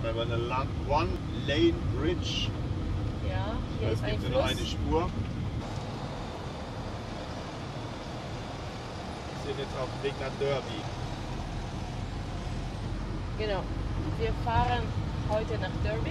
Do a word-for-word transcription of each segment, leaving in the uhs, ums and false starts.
haben wir eine One-Lane-Bridge. Ja, hier Es ist ein gibt nur Fluss. eine Spur. Wir sind jetzt auf dem Weg nach Derby. Genau. Wir fahren heute nach Derby.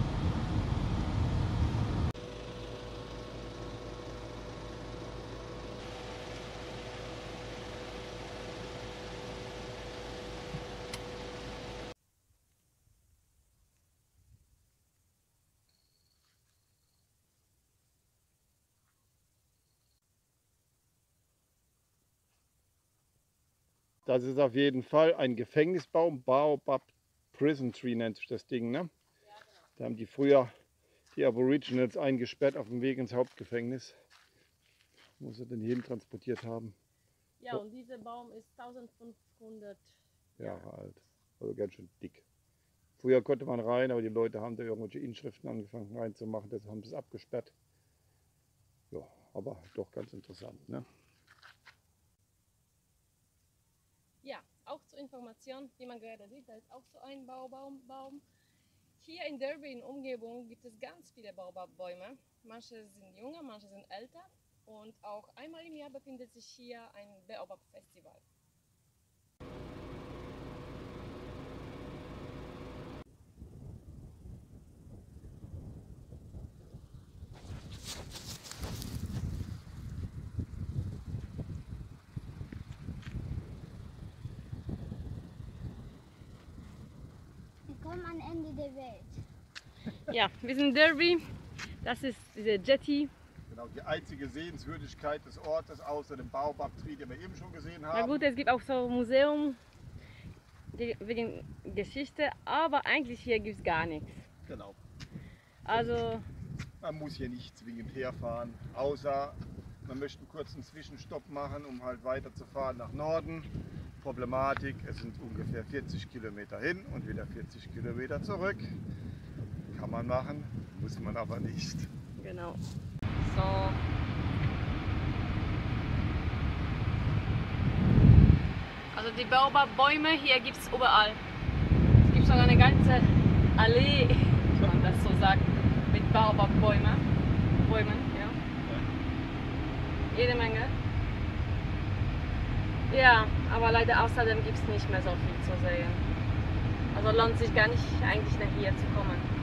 Das ist auf jeden Fall ein Gefängnisbaum, Baobab Prison Tree nennt sich das Ding. Ne? Da haben die früher die Aboriginals eingesperrt auf dem Weg ins Hauptgefängnis, wo sie den hierhin transportiert haben. Ja, und dieser Baum ist eintausendfünfhundert Jahre alt, also ganz schön dick. Früher konnte man rein, aber die Leute haben da irgendwelche Inschriften angefangen reinzumachen, deshalb haben sie es abgesperrt. Ja, aber doch ganz interessant. Ne? Ja, auch zur Information, wie man gerade sieht, da ist auch so ein Baobab Baum. Hier in Derby in Umgebung gibt es ganz viele Baobab-Bäume. Manche sind jünger, manche sind älter. Und auch einmal im Jahr befindet sich hier ein Baobab-Festival. Willkommen am Ende der Welt. Ja, wir sind in Derby. Das ist diese Jetty. Genau, die einzige Sehenswürdigkeit des Ortes außer dem Baobab-Tree, den wir eben schon gesehen haben. Na gut, es gibt auch so ein Museum wegen Geschichte, aber eigentlich hier gibt es gar nichts. Genau. Also, Man muss hier nicht zwingend herfahren, außer man möchte einen kurzen Zwischenstopp machen, um halt weiterzufahren nach Norden. Problematik, es sind ungefähr vierzig Kilometer hin und wieder vierzig Kilometer zurück. Kann man machen, muss man aber nicht. genau. So. Also die Baobab-Bäume hier gibt es überall. Es gibt sogar eine ganze Allee, wenn man das so sagt, mit Baobab-Bäumen. Bäumen, ja. Jede Menge. Ja, aber leider außerdem gibt es nicht mehr so viel zu sehen. Also lohnt sich gar nicht eigentlich nach hier zu kommen.